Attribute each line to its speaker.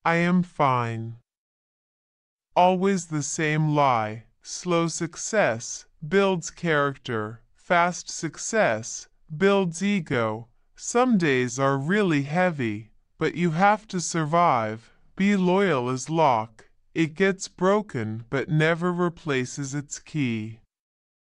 Speaker 1: I am fine. Always the same lie. Slow success builds character. Fast success builds ego. Some days are really heavy, but you have to survive. Be loyal as lock. It gets broken but never replaces its key.